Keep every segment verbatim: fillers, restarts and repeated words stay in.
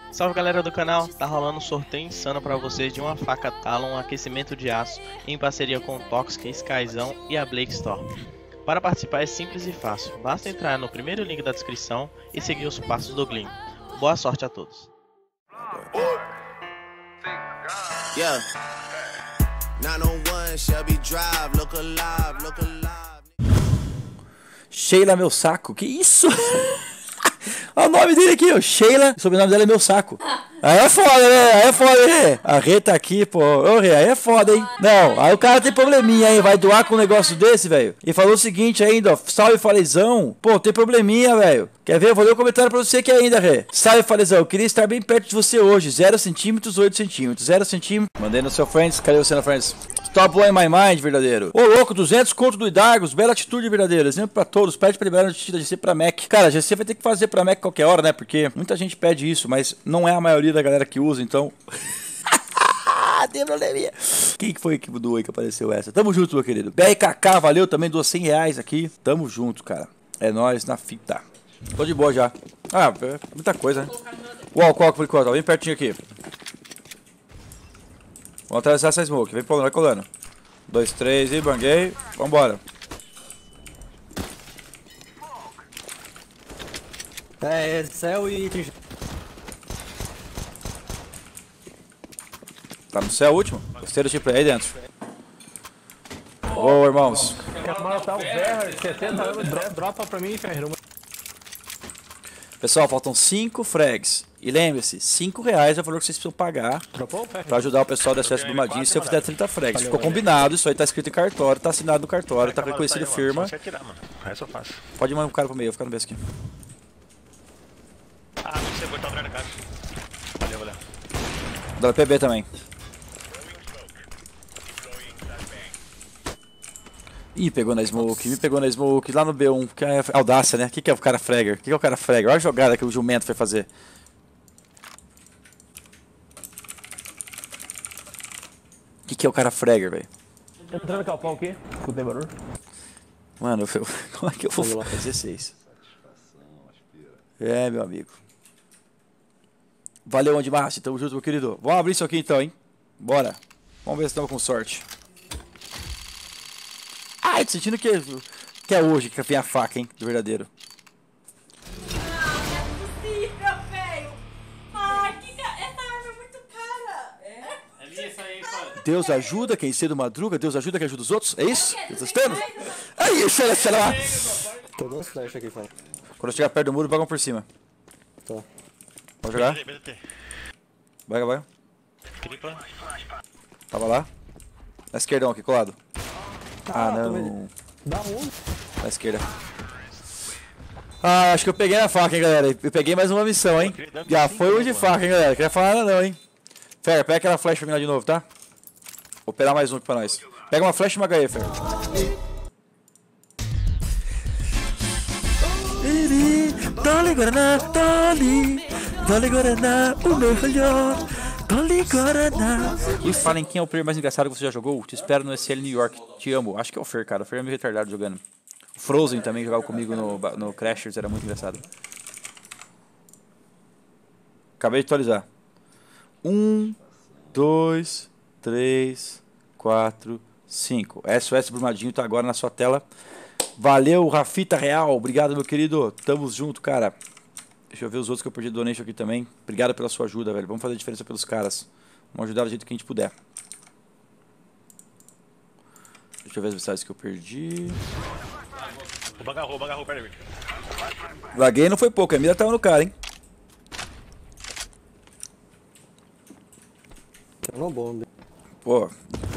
Salve galera do canal, tá rolando um sorteio insano pra vocês de uma faca Talon aquecimento de aço em parceria com o Toxic, Skyzão e a Blake Store. Para participar é simples e fácil, basta entrar no primeiro link da descrição e seguir os passos do Glim. Boa sorte a todos. Yeah. nine oh one Shelby Drive, look alive, look alive. Sheila meu saco, que isso? Olha o nome dele aqui, ó. Sheila, o sobrenome dela é meu saco. Aí é foda, né? Aí é foda, né? A Rê tá aqui, pô. Ô, Rê, aí é foda, hein? Não, aí o cara tem probleminha, hein? Vai doar com um negócio desse, velho. E falou o seguinte ainda, ó. Salve, falezão. Pô, tem probleminha, velho. Quer ver? Eu vou ler o um comentário pra você aqui ainda, Rê. Salve, falezão. Eu queria estar bem perto de você hoje. zero centímetros, oito centímetros. zero centímetros. Mandei no seu friends. Cadê você no friends? Stop blowing my mind, verdadeiro. Ô, louco, duzentos conto do Idargos. Bela atitude, verdadeiro. Exemplo pra todos. Pede pra liberar a notícia da G C pra Mac. Cara, a G C vai ter que fazer pra Mac qualquer hora, né? Porque muita gente pede isso, mas não é a maioria da galera que usa, então... Tem probleminha. Quem que foi que doou aí que apareceu essa? Tamo junto, meu querido. B R K K, valeu também, doou cem reais aqui. Tamo junto, cara. É nóis na fita. Tô de boa já. Ah, é muita coisa, né? Uau, qual por enquanto? Ó, bem pertinho aqui. Vamos atravessar essa smoke. Vem pulando, vai colando. Dois, três e banguei. Vambora. É, céu e... Tá no céu o último? Gostei do tipo aí dentro. Ô, irmãos. Quer matar o Ferrer, setenta anos, dropa pra mim, Ferrer. Pessoal, faltam cinco frags. E lembre-se, cinco reais é o valor que vocês precisam pagar pra ajudar o pessoal da S S Brumadinho se eu fizer trinta frags. Ficou combinado, isso aí tá escrito em cartório, tá assinado no cartório, tá reconhecido firma. Pode mandar um cara pro meio, eu vou ficar no meio aqui. Ah, você botar o na caixa. Valeu, valeu. Dá P B também. Ih, pegou na smoke, me pegou na smoke, lá no B um, que é audácia, né? O que, que é o cara fragger? O que, que é o cara fragger? Olha a jogada que o jumento foi fazer. O que, que é o cara fragger, velho? Entrando com o pau aqui, escutei barulho. Mano, eu, como é que eu vou falar? dezesseis. É, meu amigo. Valeu, onde Márcio, tamo junto, meu querido. Vamos abrir isso aqui então, hein? Bora. Vamos ver se estamos com sorte. Ai, tô sentindo que, que é hoje que vem a faca, hein? Do verdadeiro. Não, não é possível, velho. Ai, que ca... essa arma é muito cara. É? É minha essa aí, pai. Deus ajuda quem cedo madruga, Deus ajuda quem ajuda os outros. É isso? Vocês estão vendo? Aí, sei lá, sei lá. Tô dando flash aqui, pai. Quando eu chegar perto do muro, jogam por cima. Tá. Pode jogar? B D T. Vai, vai. Tripa. Tava lá. Na esquerdão aqui, colado. Ah, não. Dá um. Na esquerda. Ah, acho que eu peguei na faca, hein, galera. Eu peguei mais uma missão, hein. Já foi o de faca, hein, galera. Não queria falar nada não, hein. Fer, pega aquela flecha pra mim lá de novo, tá? Vou pegar mais um aqui pra nós. Pega uma flecha e uma H E, Fer. Dale Guaraná, dale, dale Guaraná, o melhor, dale Guaraná. E falem quem é o player mais engraçado que você já jogou? Te espero no S L New York, te amo. Acho que é o Fer, cara, o Fer é meio retardado jogando. O Frozen também jogava comigo no, no Crashers, era muito engraçado. Acabei de atualizar. Um, dois, três, quatro, cinco. S O S Brumadinho tá agora na sua tela. Valeu, Rafita Real. Obrigado, meu querido. Tamo junto, cara. Deixa eu ver os outros que eu perdi do donation aqui também. Obrigado pela sua ajuda, velho. Vamos fazer a diferença pelos caras. Vamos ajudar do jeito que a gente puder. Deixa eu ver as mensagens que eu perdi. O agarrou, agarrou, pera aí. Laguei não foi pouco. A mira tava no cara, hein? Tá no bomba. Pô.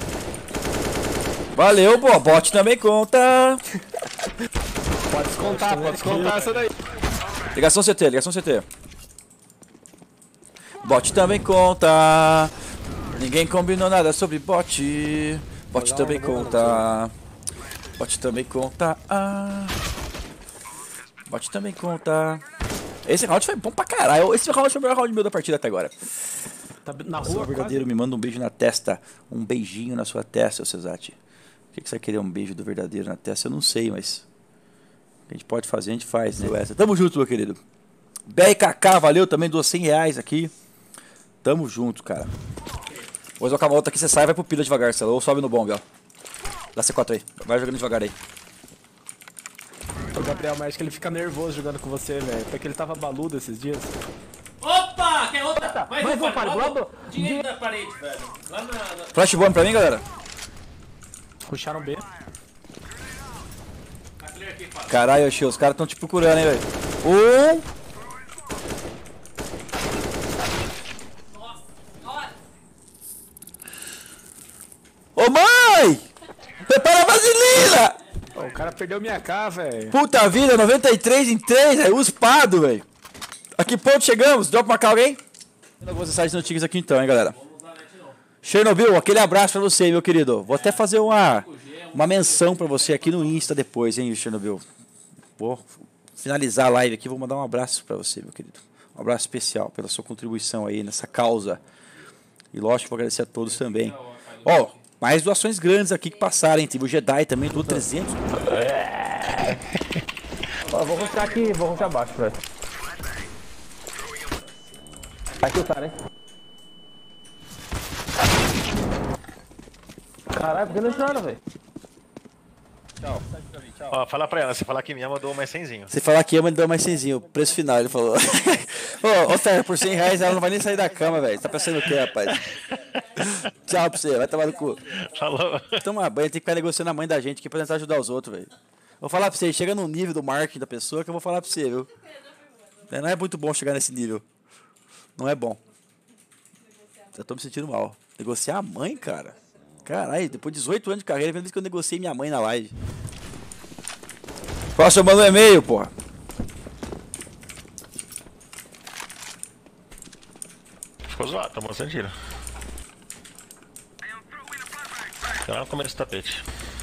Valeu, pô. Bot também conta. Pode descontar, pode descontar essa daí. Ligação C T, ligação C T. Bot também conta. Ninguém combinou nada sobre bot. Bot também conta. Bot também conta. Ah. Bot também conta. Esse round foi bom pra caralho. Esse round foi o melhor round meu da partida até agora. Tá na Rua, rua, verdadeiro, quase. Me manda um beijo na testa. Um beijinho na sua testa, seu Cesate. O que, que você vai querer um beijo do verdadeiro na testa? Eu não sei, mas... O que a gente pode fazer, a gente faz, né? Tamo junto, meu querido. B R K K, valeu também, doou cem reais aqui. Tamo junto, cara. Vou jogar uma outra aqui, você sai e vai pro pila devagar, Celo. Ou sobe no bomb, ó. Dá C quatro aí. Vai jogando devagar aí. O Gabriel, mas acho que ele fica nervoso jogando com você, velho. Porque ele tava baludo esses dias. Opa! Quer outra? Mais, mais um, um, Fábio. Fábio, Lá do- lá Dinheiro da parede, velho. Lá na... na... Flash bomb pra mim, galera. Puxaram B. Tá clear aqui, Fábio. Caralho, Oxi, os caras tão te procurando, hein, velho. Um. Nossa, olha. Ô, mãe! Prepara a vaselina! Pô, o cara perdeu minha K, velho. Puta vida, noventa e três em três, é uspado, velho. A que ponto chegamos? Dá pra marcar alguém? Algumas mensagens antigas aqui então, hein, galera. Chernobyl, aquele abraço pra você, meu querido. Vou até fazer uma, uma menção pra você aqui no Insta depois, hein, Chernobyl. Vou finalizar a live aqui, vou mandar um abraço pra você, meu querido. Um abraço especial pela sua contribuição aí nessa causa. E lógico, vou agradecer a todos também. Ó, mais doações grandes aqui que passaram, hein. Teve o Jedi também, doou trezentos. Ó, vou rushar aqui, vou rushar abaixo, velho. Aqui o cara, hein? Caralho, por que não entraram, velho? Ó, fala pra ela, se falar que me ama, eu dou mais cenzinho. Se falar que ama, ele dá mais cenzinho. Preço final, ele falou. Ô, ô, Sérgio, por cem reais ela não vai nem sair da cama, velho. Tá pensando o quê, rapaz? Tchau pra você, vai tomar no cu. Falou. Toma banho, tem que ficar negociando a mãe da gente aqui pra tentar ajudar os outros, velho. Vou falar pra você, chega no nível do marketing da pessoa que eu vou falar pra você, viu? Não é muito bom chegar nesse nível. Não é bom. Eu tô me sentindo mal. Negociar a mãe, cara? Caralho, depois de dezoito anos de carreira, vendo que eu negociei minha mãe na live. Próximo, manda um e-mail, porra. Ficou zoado, tomou sem tiro. Tá lá no começo do tapete.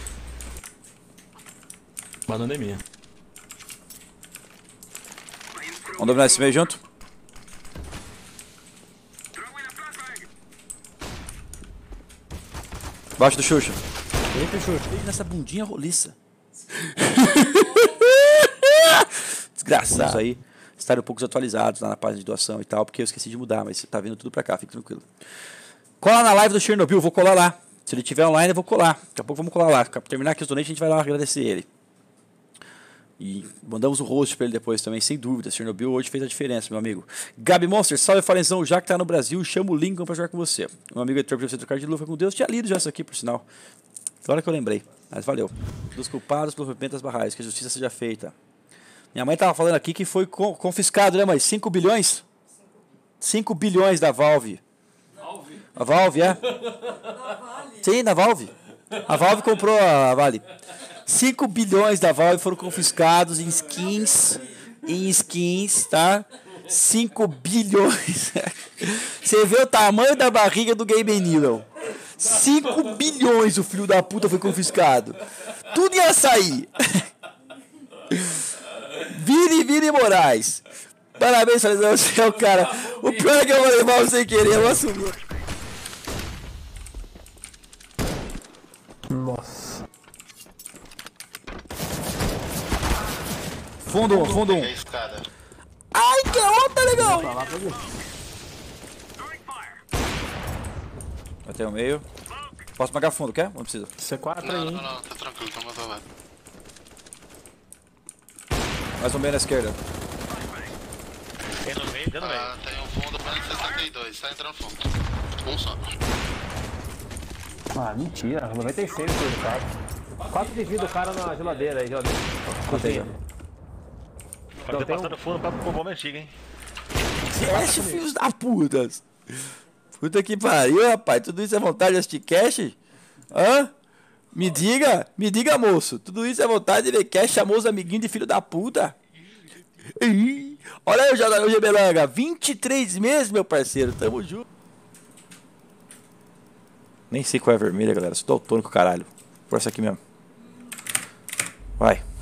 Mandando é minha. Vamos dominar esse e-mail junto? Baixo do Xuxa. Eita, Xuxa. Veio nessa bundinha roliça. Desgraçado. Isso aí. Estarem um pouco desatualizados lá na página de doação e tal, porque eu esqueci de mudar, mas tá vindo tudo pra cá, fique tranquilo. Cola na live do Chernobyl, vou colar lá. Se ele tiver online, eu vou colar. Daqui a pouco vamos colar lá. Pra terminar aqui os donations, a gente vai lá agradecer ele. E mandamos o host pra ele depois também, sem dúvida. Chernobyl hoje fez a diferença, meu amigo. Gabi Monster, salve Falenzão, já que tá no Brasil, chama o Lincoln pra jogar com você. Meu amigo Heitor, pra você trocar de luva com Deus. Tinha lido já isso aqui, por sinal. Agora que eu lembrei. Mas valeu. Dos culpados pelo rompimento das barragens, que a justiça seja feita. Minha mãe tava falando aqui que foi confiscado, né, mãe? cinco bilhões? cinco bilhões da Valve. Valve? A Valve, é? Sim, da Valve. A Valve comprou a Vale. cinco bilhões da Valve foram confiscados em skins, em skins, tá? cinco bilhões. Você vê o tamanho da barriga do Game Newell. cinco bilhões o filho da puta foi confiscado. Tudo ia sair. Vini, Vini Moraes. Parabéns, Falezão, você é o cara. O pior é que eu vou levar sem querer, eu vou assumir. Nossa. Fundo um, fundo um. Ai, que onda, legal! Até o meio. Posso pagar fundo, quer? Não precisa. C quatro aí, Não, hein? não, não, tá tranquilo, tá mandando lá. Mais um bem na esquerda. Tem no meio, deu no meio. Ah, tem um fundo para sessenta e dois, tá entrando fundo. Um só. Ah, mentira. noventa e seis foi do cara. quatro de vida o cara na geladeira aí, geladeira. Cozinha. Pode ter tem um- passado fundo pra pro bomba antiga, hein? Cash, filhos da puta. Puta que pariu, rapaz. Tudo isso é vontade de assistir cash? Hã? Me diga, me diga, moço. Tudo isso é vontade de ver cash, chamou os amiguinhos de filho da puta. Ih, olha aí o G Belanga. vinte e três meses, meu parceiro. Tamo junto. Nem sei qual é a vermelha, galera. Sou daltônico, caralho. Força aqui mesmo. Vai.